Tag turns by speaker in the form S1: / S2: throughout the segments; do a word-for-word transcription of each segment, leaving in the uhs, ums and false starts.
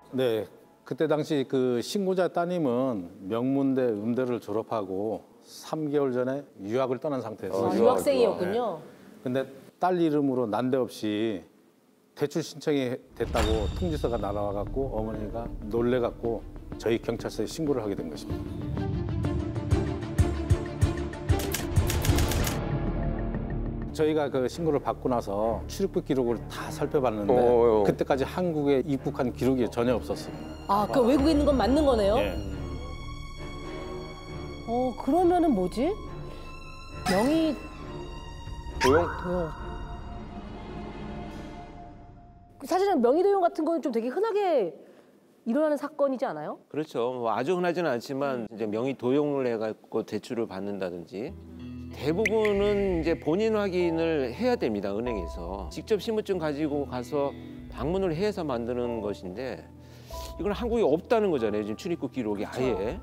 S1: 네, 그때 당시 그 신고자 따님은 명문대 음대를 졸업하고 삼 개월 전에 유학을 떠난 상태였어요.
S2: 아, 유학생이었군요.
S1: 네. 근데 딸 이름으로 난데없이 대출 신청이 됐다고 통지서가 날아와갖고 어머니가 놀래갖고 저희 경찰서에 신고를 하게 된 것입니다. 저희가 그 신고를 받고 나서 출입국 기록을 다 살펴봤는데
S3: 어어.
S1: 그때까지 한국에 입국한 기록이 전혀 없었습니다.
S2: 아, 그 외국에 있는 건 맞는 거네요?
S1: 예.
S2: 어, 그러면은 뭐지? 명의
S3: 도용?
S2: 도용. 사실은 명의 도용 같은 거는 좀 되게 흔하게 일어나는 사건이지 않아요?
S4: 그렇죠. 뭐 아주 흔하지는 않지만 이제 명의 도용을 해갖고 대출을 받는다든지 대부분은 이제 본인 확인을 해야 됩니다. 은행에서 직접 신분증 가지고 가서 방문을 해서 만드는 것인데 이건 한국에 없다는 거잖아요. 지금 출입국 기록이 아예.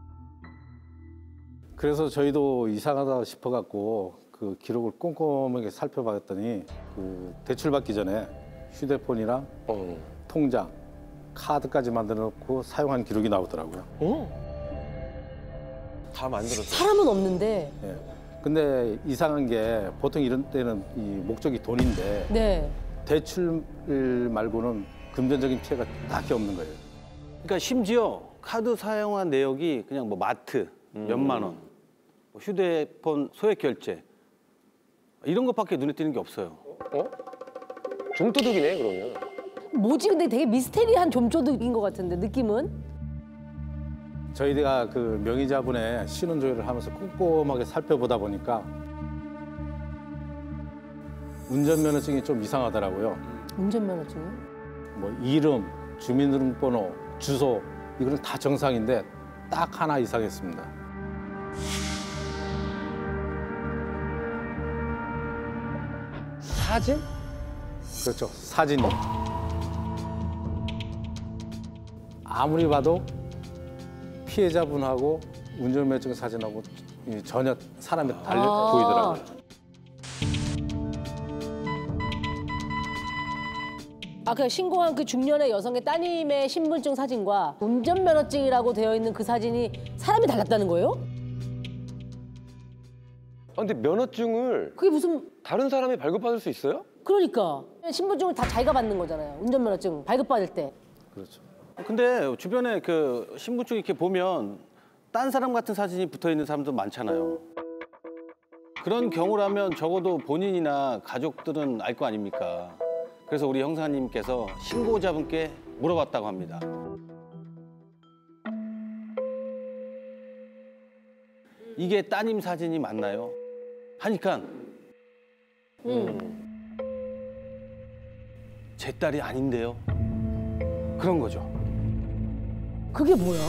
S1: 그래서 저희도 이상하다 싶어갖고 그 기록을 꼼꼼하게 살펴봤더니 그 대출 받기 전에 휴대폰이랑
S3: 어.
S1: 통장, 카드까지 만들어 놓고 사용한 기록이 나오더라고요.
S4: 어? 다 만들었어요.
S2: 사람은 없는데.
S1: 예. 근데 이상한 게 보통 이런 때는 이 목적이 돈인데
S2: 네.
S1: 대출 말고는 금전적인 피해가 딱히 없는 거예요.
S5: 그러니까 심지어 카드 사용한 내역이 그냥 뭐 마트 몇만 원, 뭐 휴대폰 소액 결제 이런 것밖에 눈에 띄는 게 없어요.
S3: 어? 좀도둑이네 그러면.
S2: 뭐지? 근데 되게 미스테리한 좀조둑인 것 같은데 느낌은?
S1: 저희가 그 명의자분의 신원조회를 하면서 꼼꼼하게 살펴보다 보니까 운전면허증이 좀 이상하더라고요.
S2: 운전면허증이요?
S1: 뭐 이름, 주민등록번호, 주소 이거는 다 정상인데 딱 하나 이상했습니다.
S3: 사진?
S1: 그렇죠. 사진이. 아무리 봐도 피해자분하고 운전면허증 사진하고 전혀 사람이 달려
S2: 아.
S1: 보이더라고요.
S2: 아, 그 신고한 그 중년의 여성의 따님의 신분증 사진과 운전면허증이라고 되어 있는 그 사진이 사람이 달랐다는 거예요?
S3: 아, 근데 면허증을
S2: 그게 무슨...
S3: 다른 사람이 발급받을 수 있어요?
S2: 그러니까 신분증을 다 자기가 받는 거잖아요. 운전면허증 발급받을 때.
S1: 그렇죠.
S5: 근데 주변에 그 신분증 이렇게 보면 딴 사람 같은 사진이 붙어 있는 사람도 많잖아요. 그런 경우라면 적어도 본인이나 가족들은 알 거 아닙니까? 그래서 우리 형사님께서 신고자분께 물어봤다고 합니다. 이게 따님 사진이 맞나요? 하니까
S2: 음.
S5: 제 딸이 아닌데요. 그런 거죠.
S2: 그게 뭐야?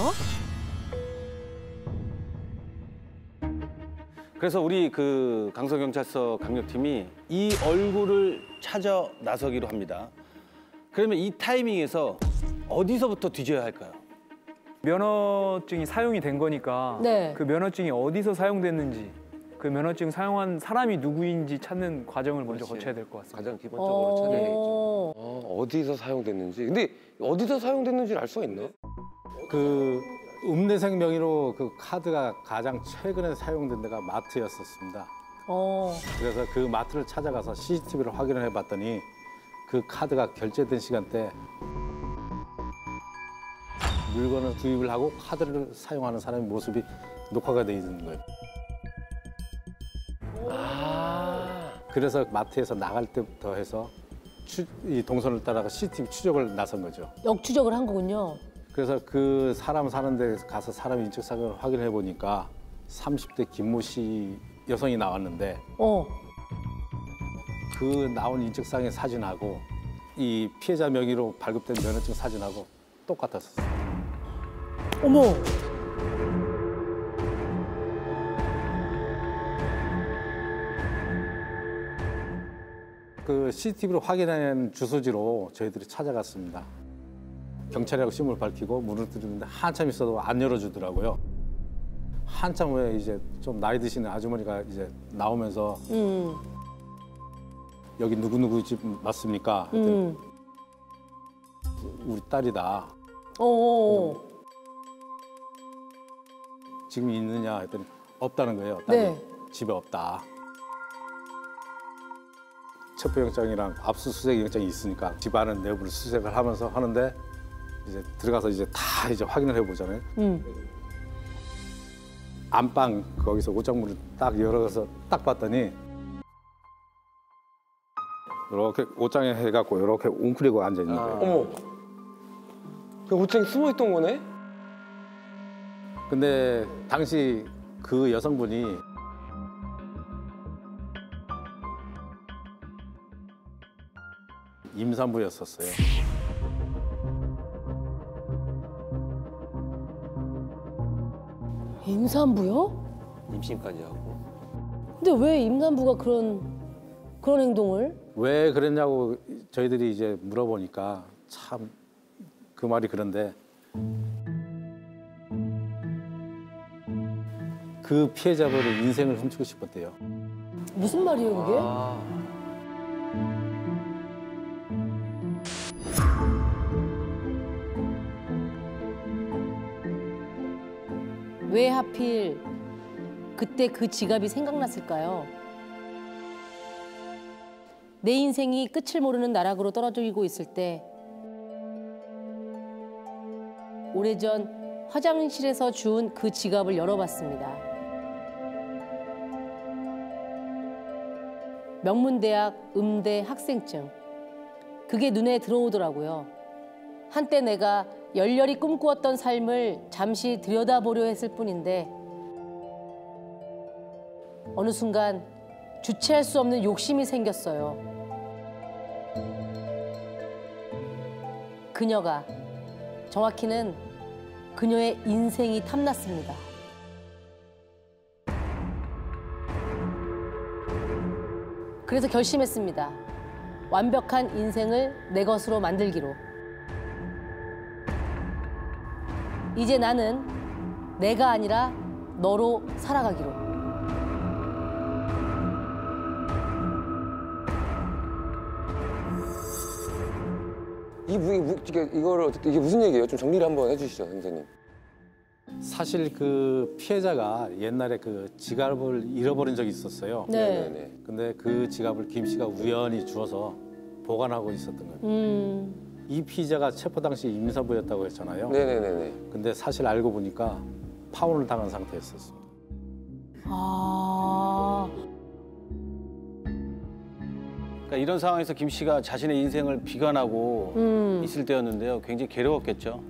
S5: 그래서 우리 그 강서경찰서 강력팀이 이 얼굴을 찾아 나서기로 합니다. 그러면 이 타이밍에서 어디서부터 뒤져야 할까요?
S6: 면허증이 사용이 된 거니까
S2: 네.
S6: 그 면허증이 어디서 사용됐는지 그 면허증 사용한 사람이 누구인지 찾는 과정을 먼저
S4: 그렇지.
S6: 거쳐야 될 것 같습니다.
S4: 가장 기본적으로 찾아야겠죠.
S2: 어...
S3: 어, 어디서 사용됐는지. 근데 어디서 사용됐는지를 알 수가 있나?
S1: 그 음대생 명의로 그 카드가 가장 최근에 사용된 데가 마트였었습니다.
S2: 어...
S1: 그래서 그 마트를 찾아가서 씨씨티비를 확인을 해봤더니 그 카드가 결제된 시간대 물건을 구입을 하고 카드를 사용하는 사람의 모습이 녹화가 돼 있는 거예요.
S3: 아.
S1: 그래서 마트에서 나갈 때부터 해서 추, 이 동선을 따라가 씨씨티비 추적을 나선 거죠.
S2: 역추적을 한 거군요.
S1: 그래서 그 사람 사는 데 가서 사람 인적사항을 확인해 보니까 삼십 대 김모 씨 여성이 나왔는데
S2: 어.
S1: 그 나온 인적사항의 사진하고 이 피해자 명의로 발급된 면허증 사진하고 똑같았어요.
S2: 어머.
S1: 그 씨씨티비로 확인한 주소지로 저희들이 찾아갔습니다. 경찰이라고 신문을 밝히고 문을 두드리는데 한참 있어도 안 열어주더라고요. 한참 후에 이제 좀 나이 드시는 아주머니가 이제 나오면서
S2: 음.
S1: 여기 누구누구 집 맞습니까? 했더니
S2: 음.
S1: 우리 딸이다.
S2: 어.
S1: 지금 있느냐 했더니 없다는 거예요. 딸이.
S2: 네.
S1: 집에 없다. 체포영장이랑 압수수색 영장이 있으니까 집 안에 내부를 수색을 하면서 하는데 이제 들어가서 이제 다 이제 확인을 해보잖아요.
S2: 음.
S1: 안방 거기서 옷장문을 딱 열어서 딱 봤더니 이렇게 옷장에 해갖고 이렇게 웅크리고 앉아 있는 거예요.
S3: 어머. 그 옷장에 숨어 있던 거네?
S1: 근데 당시 그 여성분이 임산부였었어요.
S2: 임산부요?
S4: 임신까지 하고.
S2: 근데 왜 임산부가 그런 그런 행동을?
S1: 왜 그랬냐고 저희들이 이제 물어보니까 참 그 말이 그런데 그 피해자분의 인생을 훔치고 싶었대요.
S2: 무슨 말이에요 그게?
S3: 아.
S2: 왜 하필 그때 그 지갑이 생각났을까요? 내 인생이 끝을 모르는 나락으로 떨어지고 있을 때 오래전 화장실에서 주운 그 지갑을 열어봤습니다. 명문대학 음대 학생증. 그게 눈에 들어오더라고요. 한때 내가 열렬히 꿈꾸었던 삶을 잠시 들여다보려 했을 뿐인데 어느 순간 주체할 수 없는 욕심이 생겼어요. 그녀가, 정확히는 그녀의 인생이 탐났습니다. 그래서 결심했습니다. 완벽한 인생을 내 것으로 만들기로. 이제 나는 내가 아니라 너로 살아가기로.
S3: 이 무, 무, 이게 이거를 어떻게 이게 무슨 얘기예요? 좀 정리를 한번 해주시죠, 선생님.
S1: 사실 그 피해자가 옛날에 그 지갑을 잃어버린 적이 있었어요.
S2: 네.
S3: 네네.
S1: 근데 그 지갑을 김 씨가 우연히 주워서 보관하고 있었던 거예요.
S2: 음.
S1: 이 피해자가 체포 당시 임산부였다고 했잖아요.
S3: 네네네네.
S1: 근데 사실 알고 보니까 파혼을 당한 상태였었어요.
S2: 아.
S5: 그러니까 이런 상황에서 김 씨가 자신의 인생을 비관하고
S2: 음.
S5: 있을 때였는데요. 굉장히 괴로웠겠죠.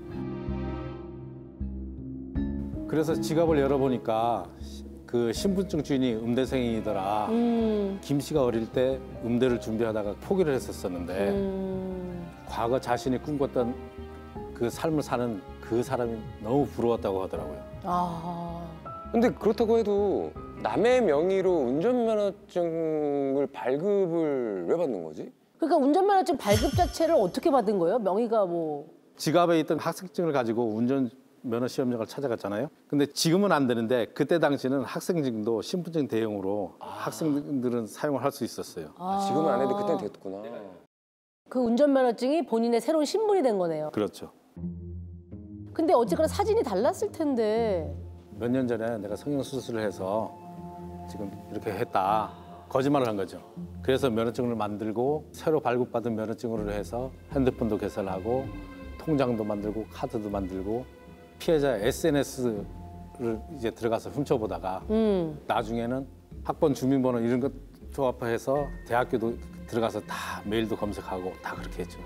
S1: 그래서 지갑을 열어보니까 그 신분증 주인이 음대생이더라.
S2: 음.
S1: 김 씨가 어릴 때 음대를 준비하다가 포기를 했었었는데
S2: 음.
S1: 과거 자신이 꿈꿨던 그 삶을 사는 그 사람이 너무 부러웠다고 하더라고요.
S2: 아.
S3: 근데 그렇다고 해도 남의 명의로 운전면허증을 발급을 왜 받는 거지?
S2: 그러니까 운전면허증 발급 자체를 어떻게 받은 거예요? 명의가 뭐.
S1: 지갑에 있던 학생증을 가지고 운전면허 시험장을 찾아갔잖아요. 근데 지금은 안 되는데 그때 당시는 학생증도 신분증 대용으로 학생들은 사용을 할 수 있었어요.
S3: 아, 지금은 안 해도 그때는 됐구나.
S2: 그 운전면허증이 본인의 새로운 신분이 된 거네요.
S1: 그렇죠.
S2: 근데 어쨌거나 사진이 달랐을 텐데.
S1: 몇 년 전에 내가 성형수술을 해서 지금 이렇게 했다. 거짓말을 한 거죠. 그래서 면허증을 만들고 새로 발급받은 면허증으로 해서 핸드폰도 개설하고 통장도 만들고 카드도 만들고 피해자 에스엔에스를 이제 들어가서 훔쳐보다가
S2: 음.
S1: 나중에는 학번 주민번호 이런 것 조합해서 대학교도 들어가서 다 메일도 검색하고 다 그렇게 했죠.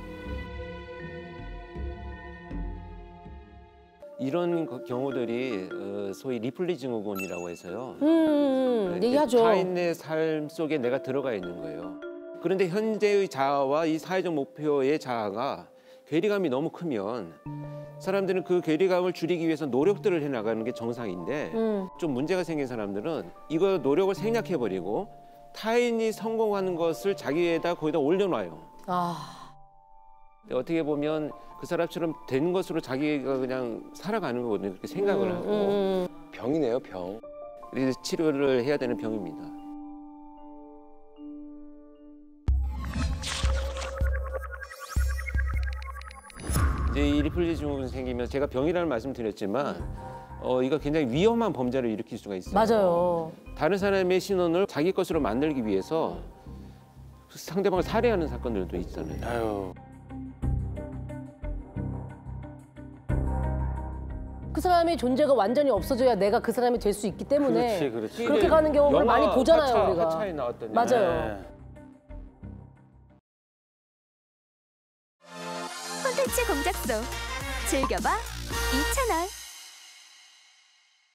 S4: 이런 거- 경우들이 어, 소위 리플리 증후군이라고 해서요.
S2: 음. 얘기하죠.
S4: 타인의 삶 속에 내가 들어가 있는 거예요. 그런데 현재의 자아와 이 사회적 목표의 자아가 괴리감이 너무 크면 사람들은 그 괴리감을 줄이기 위해서 노력들을 해나가는 게 정상인데
S2: 음.
S4: 좀 문제가 생긴 사람들은 이거 노력을 생략해버리고 타인이 성공하는 것을 자기에다 거기다 올려놔요.
S2: 아.
S4: 근데 어떻게 보면 그 사람처럼 된 것으로 자기가 그냥 살아가는 거거든요. 그렇게 생각을
S2: 음,
S4: 하고.
S2: 음.
S3: 병이네요, 병.
S4: 그래서 치료를 해야 되는 병입니다. 이제 이 리플리 증후군 생기면 제가 병이라는 말씀드렸지만 어 이거 굉장히 위험한 범죄를 일으킬 수가 있어요.
S2: 맞아요.
S4: 다른 사람의 신원을 자기 것으로 만들기 위해서 상대방을 살해하는 사건들도 있잖아요.
S5: 아유.
S2: 그 사람의 존재가 완전히 없어져야 내가 그 사람이 될 수 있기 때문에
S5: 그렇지, 그렇지.
S2: 그렇게 가는 경험을
S4: 영화
S2: 많이 보잖아요,
S4: 하차,
S2: 우리가.
S4: 하차에 나왔던
S2: 맞아요.
S5: 네.
S7: 콘텐츠 공작소 즐겨봐 이 채널.